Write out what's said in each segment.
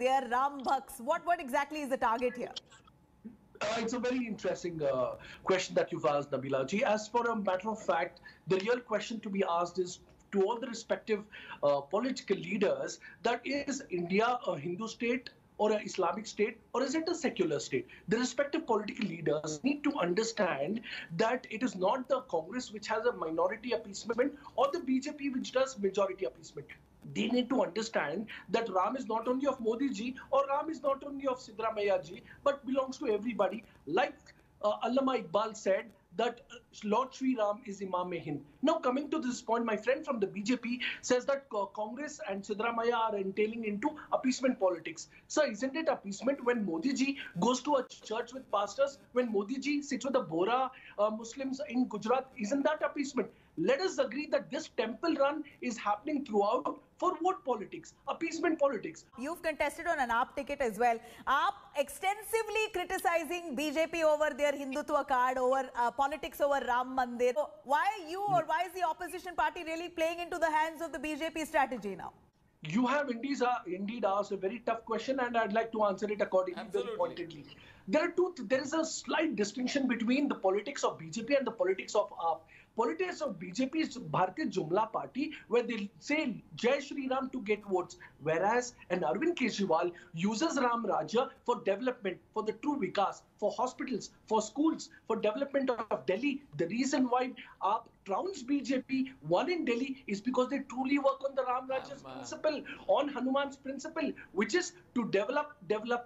They are Ram Bhaks. What exactly is the target here? It's a very interesting question that you've asked, Nabila ji. As for a matter of fact, the real question to be asked is to all the respective political leaders, that is India a Hindu state or an Islamic state, or is it a secular state? The respective political leaders need to understand that it is not the Congress which has a minority appeasement or the BJP which does majority appeasement. They need to understand that Ram is not only of Modi ji or Ram is not only of Siddaramaiah ji, but belongs to everybody. Like Allama Iqbal said, that Lord Sri Ram is Imam-e-Hind. Now coming to this point, my friend from the BJP says that Congress and Siddaramaiah are entailing into appeasement politics. So isn't it appeasement when Modi ji goes to a church with pastors, when Modi ji sits with the Bohra Muslims in Gujarat? Isn't that appeasement? Let us agree that this temple run is happening throughout for what politics? Appeasement politics. You've contested on an AAP ticket as well. AAP extensively criticizing BJP over their Hindutva card, over politics over Ram Mandir. So why you or why is the opposition party really playing into the hands of the BJP strategy now? You have indeed asked a very tough question, and I'd like to answer it accordingly, very pointedly. There is a slight distinction between the politics of BJP and the politics of AAP. Politics of BJP is Bharatiya Jumla Party, where they say Jai Shri Ram to get votes, whereas an Arvind Kejriwal uses Ram Rajya for development, for the true Vikas, for hospitals, for schools, for development of Delhi. The reason why AAP trounced BJP, one in Delhi, is because they truly work on the Ram Rajya's principle, on Hanuman's principle, which is to develop.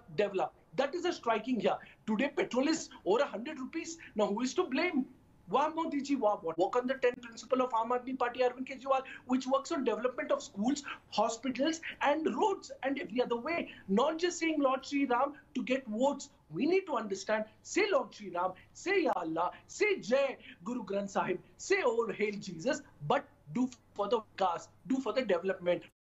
That is a striking here. Today, petrol is over 100 rupees. Now, who is to blame? Why Modi ji work on the 10 principle of Aam Aadmi Party, Arvind Kejriwal, which works on development of schools, hospitals and roads and every other way. Not just saying Lord Sri Ram to get votes. We need to understand, say Lord Sri Ram, say Ya Allah, say Jai Guru Granth Sahib, say All Hail Jesus, but do for the cause, do for the development.